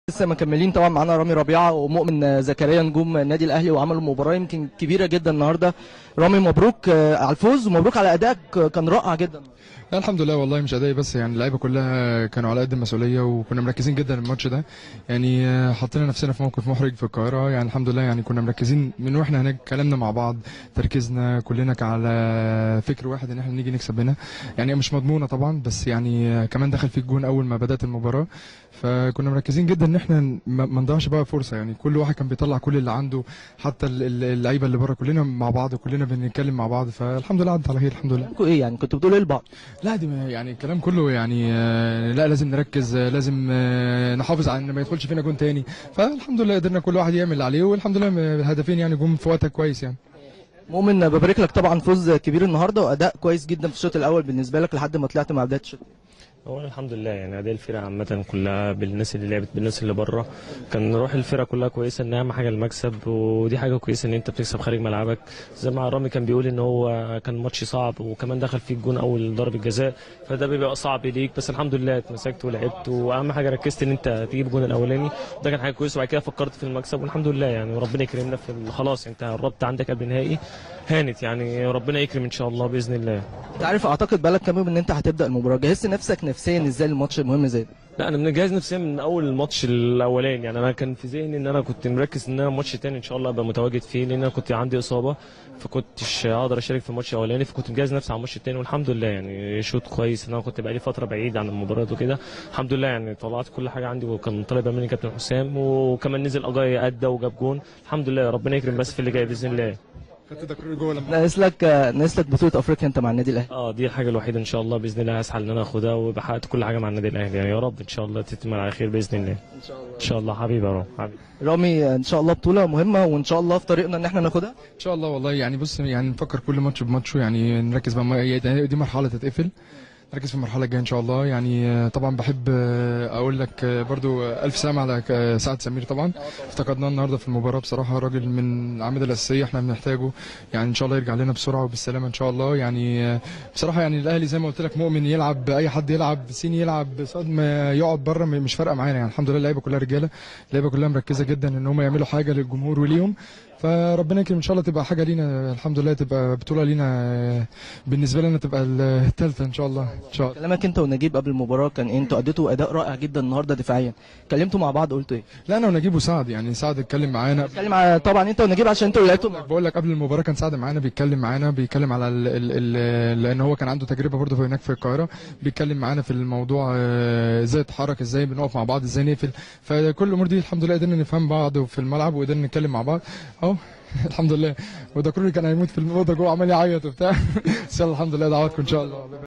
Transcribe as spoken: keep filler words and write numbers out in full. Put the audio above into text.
لسه مكملين طبعا معانا رامي ربيعه ومؤمن زكريا نجوم النادي الاهلي وعملوا مباراه يمكن كبيره جدا النهارده. رامي مبروك على الفوز ومبروك على ادائك، كان رائع جدا. لا الحمد لله والله مش ادائي بس، يعني اللعيبه كلها كانوا على قد المسؤوليه وكنا مركزين جدا الماتش ده. يعني حطينا نفسنا في موقف محرج في القاهره، يعني الحمد لله يعني كنا مركزين من واحنا هناك، كلامنا مع بعض، تركيزنا كلنا على فكر واحد ان احنا نيجي نكسب هنا. يعني مش مضمونه طبعا، بس يعني كمان دخل في الجون اول ما بدات المباراه، فكنا مركزين جدا ان احنا ما نضيعش بقى فرصه. يعني كل واحد كان بيطلع كل اللي عنده، حتى اللعيبه اللي بره كلنا مع بعض وكلنا بنتكلم مع بعض، فالحمد لله عدت على خير الحمد لله. ايه يعني كنتوا بتقولوا ايه لبعض؟ لا دي يعني الكلام كله يعني لا لازم نركز، لازم نحافظ على ان ما يدخلش فينا جون تاني، فالحمد لله قدرنا كل واحد يعمل اللي عليه، والحمد لله الهدفين يعني جم في وقتها كويس. يعني مؤمن ببارك لك طبعا، فوز كبير النهارده واداء كويس جدا في الشوط الاول بالنسبه لك لحد ما طلعت مع بدايه الشوط. هو الحمد لله يعني اداء الفرقه عامه كلها بالناس اللي لعبت بالناس اللي بره، كان روح الفرقه كلها كويسه، ان اهم حاجه المكسب، ودي حاجه كويسه ان انت بتكسب خارج ملعبك. زي ما رامي كان بيقول ان هو كان ماتش صعب، وكمان دخل فيه الجون اول ضربه جزاء، فده بيبقى صعب ليك، بس الحمد لله اتمسكت ولعبت، واهم حاجه ركزت ان انت تجيب الجون الاولاني، ده كان حاجه كويسه، وبعد كده فكرت في المكسب والحمد لله يعني وربنا يكرمنا في خلاص انت قربت عندك قبل النهائي هانت، يعني ربنا يكرم ان شاء الله باذن الله. انت عارف اعتقد بقالك كام يوم ان انت هتبدا المباراه، جهزت نفسك نفسيا ازاي الماتش المهم زي ده؟ لا انا مجهز نفسيا من اول الماتش الاولاني، يعني انا كان في ذهني ان انا كنت مركز ان انا الماتش الثاني ان شاء الله ابقى متواجد فيه، لان انا كنت عندي اصابه فكنتش اقدر اشارك في الماتش الاولاني، فكنت مجهز نفسي على الماتش الثاني، والحمد لله يعني شوط كويس، ان انا كنت بقالي فتره بعيد عن المباريات وكده، الحمد لله يعني طلعت كل حاجه عندي، وكان طالب مني كابتن حسام، وكمان نزل اجاي ادى وجاب جون، الحمد لله ربنا يكرم بس في اللي جاي باذن الله. خدت تكرير جوه لما ناقص لك ناقص لك بطوله افريقيا انت مع النادي الاهلي. اه دي الحاجه الوحيده ان شاء الله باذن الله هسعى ان انا اخدها، ويبقى حققت كل حاجه مع النادي الاهلي، يعني يا رب ان شاء الله تتم على خير باذن الله. ان شاء الله ان شاء الله حبيبي يا رامي حبيبي. رامي ان شاء الله بطوله مهمه، وان شاء الله في طريقنا ان احنا ناخدها ان شاء الله والله. يعني بص يعني نفكر كل ماتش بماتشه، يعني نركز بقى، دي مرحله تتقفل، نركز في المرحله الجايه ان شاء الله. يعني طبعا بحب اقول لك برضو الف سلامه على سعد سمير، طبعا افتقدناه النهارده في المباراه، بصراحه راجل من العوامل الاساسيه احنا بنحتاجه، يعني ان شاء الله يرجع لنا بسرعه وبالسلامه ان شاء الله. يعني بصراحه يعني الاهلي زي ما قلت لك، مؤمن يلعب، اي حد يلعب، سين يلعب، صاد ما يقعد بره مش فارقه معانا، يعني الحمد لله اللعيبه كلها رجاله، اللعيبه كلها مركزه جدا ان هم يعملوا حاجه للجمهور وليهم، فربنا يكرم ان شاء الله تبقى حاجه لينا، الحمد لله تبقى بطوله لينا بالنسبه لنا، تبقى الثالثه ان شاء الله ان شاء الله. كلامك انت ونجيب قبل المباراه كان ايه؟ انتوا اديتوا اداء رائع جدا النهارده دفاعيا، كلمتوا مع بعض قلتوا ايه؟ لا انا ونجيب وسعد، يعني سعد اتكلم معانا، اتكلم على طبعا انت ونجيب عشان انتوا اللي لعبتوا. بقول لك قبل المباراه كان سعد معانا بيتكلم معانا، بيتكلم على ال ال ال لان هو كان عنده تجربه برضه هناك في القاهره، بيتكلم معانا في الموضوع ازاي نتحرك، ازاي بنقف مع بعض، ازاي نقفل، فكل الامور دي الحمد لله قدرنا نفهم بعض في الملعب وقدرنا نتكلم مع بعض اهو الحمد لله. وده كله كان هيموت في الاوضه جوه عمال يعيط وبتاع بس يلا الحمد لله، دعواتكم ان شاء الله.